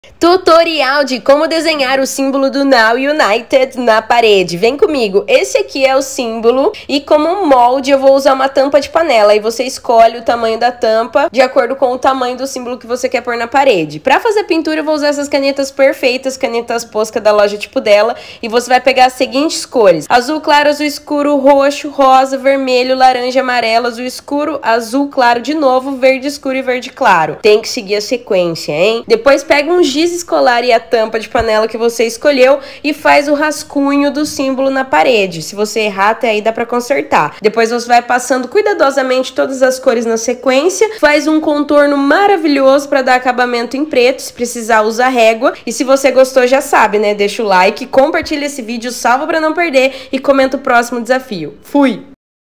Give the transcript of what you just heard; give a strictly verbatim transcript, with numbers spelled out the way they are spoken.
Tutorial de como desenhar o símbolo do Now United na parede. Vem comigo. Esse aqui é o símbolo e como molde eu vou usar uma tampa de panela. E você escolhe o tamanho da tampa de acordo com o tamanho do símbolo que você quer pôr na parede. Para fazer pintura eu vou usar essas canetas perfeitas, canetas Posca da loja tipo dela. E você vai pegar as seguintes cores: azul claro, azul escuro, roxo, rosa, vermelho, laranja, amarelo, azul escuro, azul claro de novo, verde escuro e verde claro. Tem que seguir a sequência, hein? Depois pega um giz escolar e a tampa de panela que você escolheu e faz o rascunho do símbolo na parede. Se você errar, até aí dá pra consertar. Depois você vai passando cuidadosamente todas as cores na sequência, faz um contorno maravilhoso para dar acabamento em preto. Se precisar, usa régua. E se você gostou, já sabe, né? Deixa o like, compartilha esse vídeo, salva para não perder e comenta o próximo desafio. Fui!